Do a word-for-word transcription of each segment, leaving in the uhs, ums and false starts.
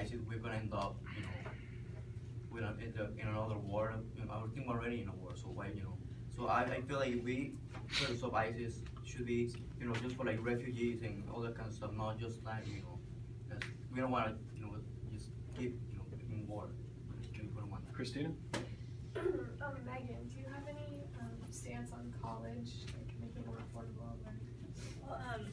ISIS, we're gonna end up, you know, we're gonna end up in another war. You know, I think we're already in a war, so why, you know? So I, I feel like we, terms of ISIS, should be, you know, just for like refugees and all that kind of stuff, not just like, you know, 'cause we don't want to, you know, just keep, you know, in war. We don't want that. Christina? um, Megan, do you have any um, stance on college, like making it more affordable? Or... Well, um,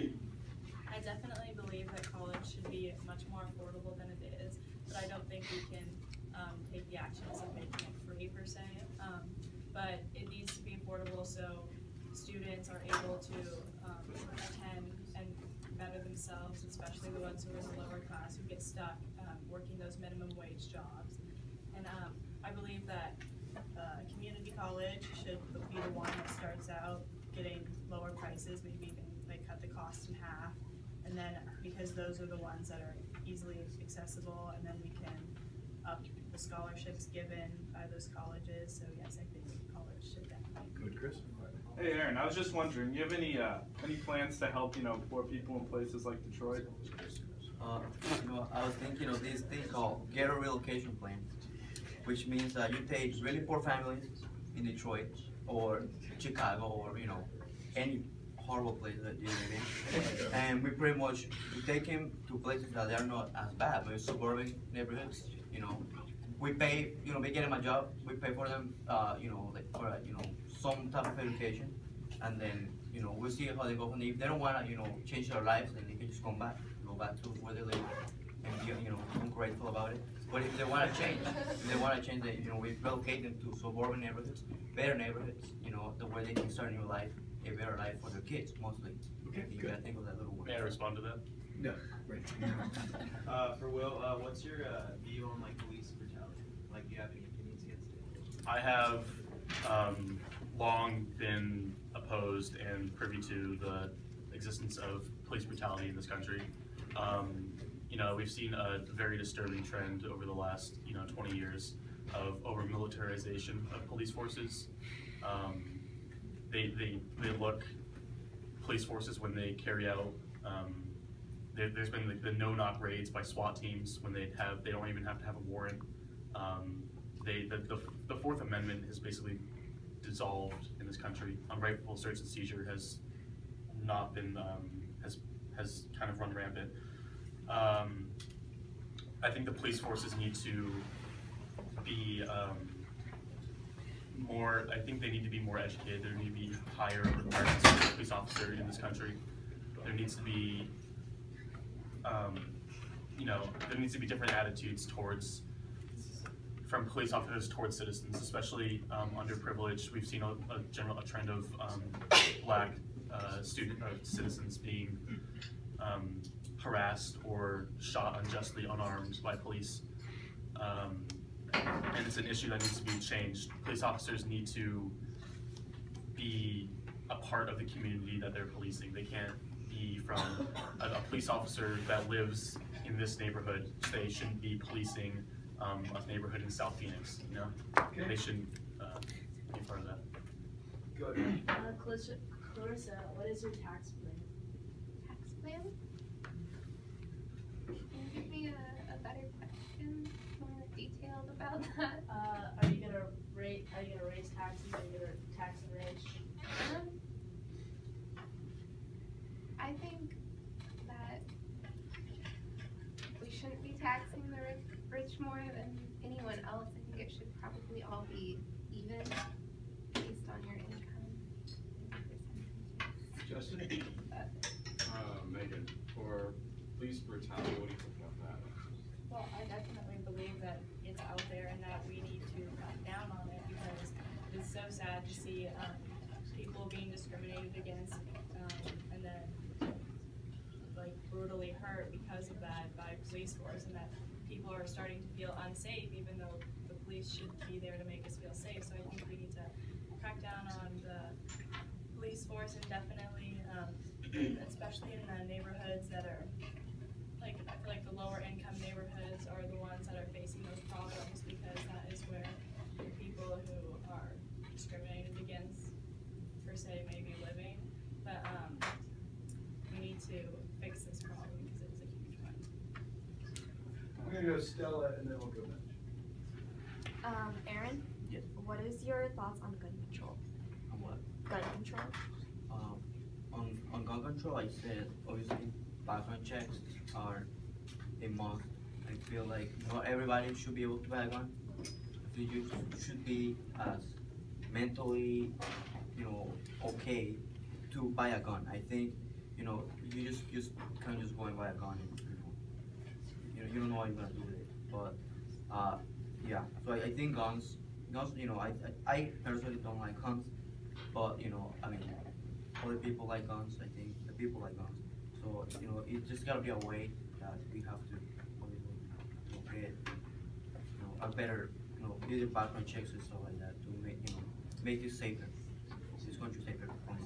I definitely believe that college should be much more affordable than it is, but I don't think we can um, take the actions of making it free per se. Um, but it needs to be affordable so students are able to um, attend and better themselves, especially the ones who are in the lower class who get stuck um, working those minimum wage jobs. And um, I believe that uh, community college should be the one that starts out getting lower prices, maybe even like cut the cost in half. And then because those are the ones that are easily accessible, and then we can up the scholarships given by those colleges. So yes, I think college should definitely. Good, Chris. Hey Aaron, I was just wondering, you have any uh, any plans to help, you know, poor people in places like Detroit? Uh, you know, I was thinking of this thing called ghetto relocation plan, which means that you take really poor families in Detroit or Chicago or, you know, any horrible place that you live in, and we pretty much we take them to places that they are not as bad, but suburban neighborhoods. You know, we pay, you know, we get them a job, we pay for them, uh, you know, like for, you know, some type of education, and then, you know, we'll see how they go from there. If they don't want to, you know, change their lives, then they can just come back, go back to where they live, and be, you know, ungrateful about it. But if they want to change, if they want to change, they, you know, we relocate them to suburban neighborhoods, better neighborhoods, you know, the where they can start a new life, a better life for their kids, mostly. Okay, You good. gotta think of that little word. May I respond to that? No, right. Uh, for Will, uh, what's your uh, view on like police brutality? Like, do you have any opinions against it? I have um, long been opposed and privy to the existence of police brutality in this country. Um, you know, we've seen a very disturbing trend over the last, you know, twenty years of over militarization of police forces. Um, they, they, they look, police forces when they carry out, um, there, there's been the, the no-knock raids by SWAT teams when they have, they don't even have to have a warrant. Um, they, the, the, the Fourth Amendment has basically dissolved in this country. Unrightful search and seizure has not been, um, has, has kind of run rampant. Um, I think the police forces need to be um, more, I think they need to be more educated. There need to be higher requirements for a police officer in this country. There needs to be, um, you know, there needs to be different attitudes towards, from police officers towards citizens, especially um, underprivileged. We've seen a, a general a trend of um, black uh, student uh, citizens being um, harassed or shot unjustly unarmed by police. Um, and it's an issue that needs to be changed. Police officers need to be a part of the community that they're policing. They can't be from a, a police officer that lives in this neighborhood. They shouldn't be policing um, a neighborhood in South Phoenix, you know? Okay. They shouldn't uh, be part of that. Good. Uh, Clarissa, Clarissa, what is your tax plan? Tax plan? Can you give me a, a better question, more detailed about that? Uh, are you gonna rate? Are you gonna raise taxes? Are you gonna tax the rich? Um, I think that we shouldn't be taxing the rich, rich more than anyone else. I think it should probably all be even based on your income. Justin? Uh, Megan, for police brutality, what do you think about that? Well, I definitely believe that it's out there and that we need to cut down on it because it's so sad to see um, people being discriminated against um, and then like brutally hurt because of that by police force, and that people are starting to feel unsafe even though the police should be there to make us feel safe. So I think we need to crack down on the police force and definitely, um, especially in the neighborhoods that are like, I feel like the lower income neighborhoods are the ones that are facing those problems because that is where the people who are discriminated against, per se, may be living. But um, we need to fix this problem because it is a huge one. gonna go Stella and then we'll go Mitch. Um, Aaron? Yes. What is your thoughts on gun control? On what? Gun control? Um, on, on gun control, I said, obviously, background checks are a must. I feel like not everybody should be able to buy a gun. I think you should be as mentally, you know, okay to buy a gun. I think, you know, you just, just can't just go and buy a gun and, you know, you know, you don't know what you're gonna do with it. But, uh, yeah, so I, I think guns, guns, you know, I, I, I personally don't like guns, but, you know, I mean, other people like guns, I think, the people like guns. So, you know, it just gotta be a way that we have to, obviously, you know, create, you know, a better, you know, either background checks and stuff like that to make, you know, make it safer, this country safer.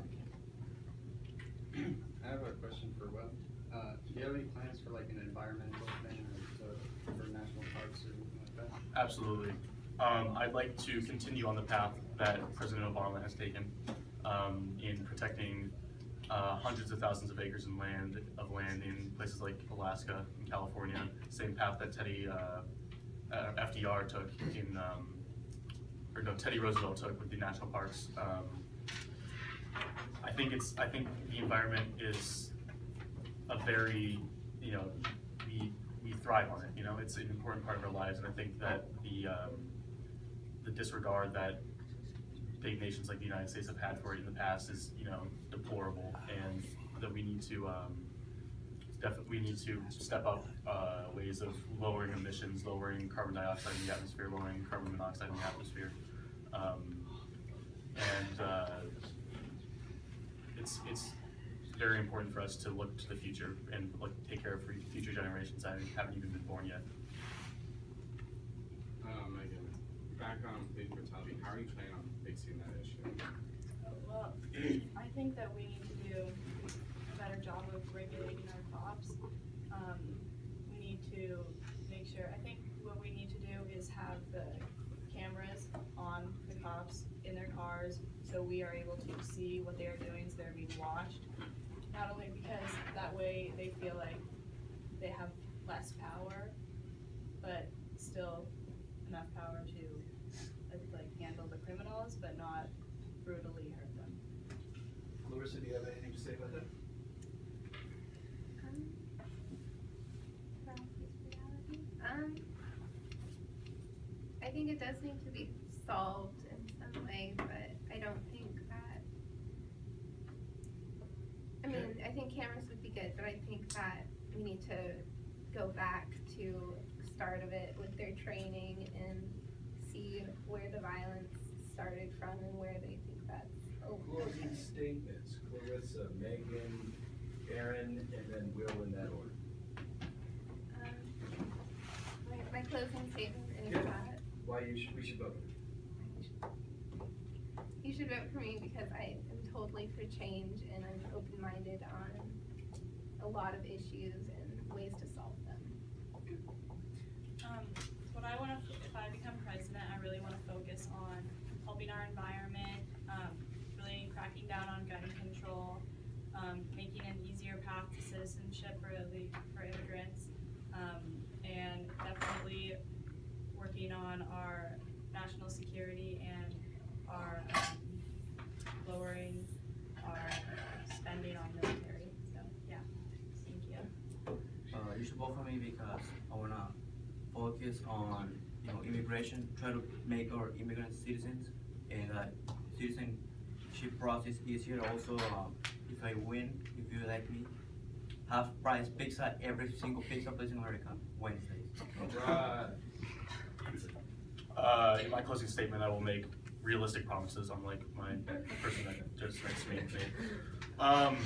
I have a question for Will. Uh, do you have any plans for like an environmental thing or to, for national parks or anything like that? Absolutely. Um, I'd like to continue on the path that President Obama has taken um, in protecting uh, hundreds of thousands of acres of land of land in places like Alaska and California. Same path that Teddy uh, uh, F D R took in, um, or no, Teddy Roosevelt took with the national parks. Um, I think it's. I think the environment is a very, you know, we we thrive on it. You know, it's an important part of our lives, and I think that the um, the disregard that big nations like the United States have had for it in the past is, you know, deplorable, and that we need to um, definitely we need to step up uh, ways of lowering emissions, lowering carbon dioxide in the atmosphere, lowering carbon monoxide in the atmosphere, um, and. Uh, It's, it's very important for us to look to the future and look, take care of future generations that haven't even been born yet. Uh, Megan, back on police brutality, how are you planning on fixing that issue? Well, I think that we need to do a better job of regulating our cops. Um, we need to make sure, I think what we need to do is have the cameras on the cops in their cars so we are able to see what they are doing, so they're being watched. Not only because that way they feel like they have less power, but still enough power to like handle the criminals, but not brutally hurt them. Clarissa, do you have anything to say about that? Um, around police brutality? Um, I think it does need to be solved in some way, but I don't think that, I mean, I think cameras would be good, but I think that we need to go back to start of it with their training and see where the violence started from and where they think that's Closing okay. statements, Clarissa, Megan, Aaron, and then Will in that order. Um, my, my closing statement is Yeah. that Why you should, we should vote. you should vote for me because I am totally for change and I'm open-minded on a lot of issues and ways to solve them. Um, what I want to, if I become president, I really want to focus on helping our environment, um, really cracking down on gun control, um, making an easier path to citizenship for the, for immigrants, um, and definitely working on our national security and our um, lowering our spending on military. So yeah, thank you. Uh, you should vote for me because I wanna focus on, you know, immigration, try to make our immigrant citizens and uh, citizenship process easier. Also, um, if I win, if you elect me, half price pizza every single pizza place in America Wednesdays. Right. Uh, in my closing statement, I will make realistic promises, unlike my person that just next to me. Um,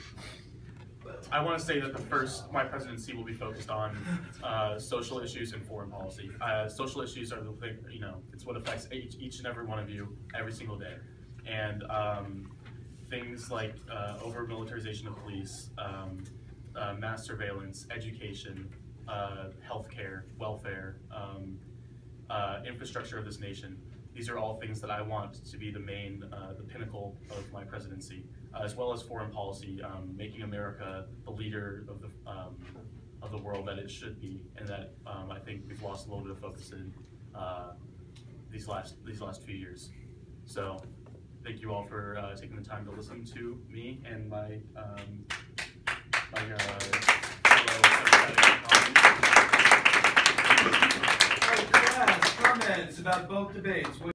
I want to say that the first, my presidency will be focused on uh, social issues and foreign policy. Uh, social issues are the thing, you know, it's what affects each, each and every one of you every single day. And um, things like uh, over-militarization of police, um, uh, mass surveillance, education, uh, healthcare, welfare, um, uh, infrastructure of this nation. These are all things that I want to be the main, uh, the pinnacle of my presidency, uh, as well as foreign policy, um, making America the leader of the, um, of the world that it should be, and that um, I think we've lost a little bit of focus in uh, these last these last few years. So thank you all for uh, taking the time to listen to me and my um, my uh, fellow Class, comments about both debates.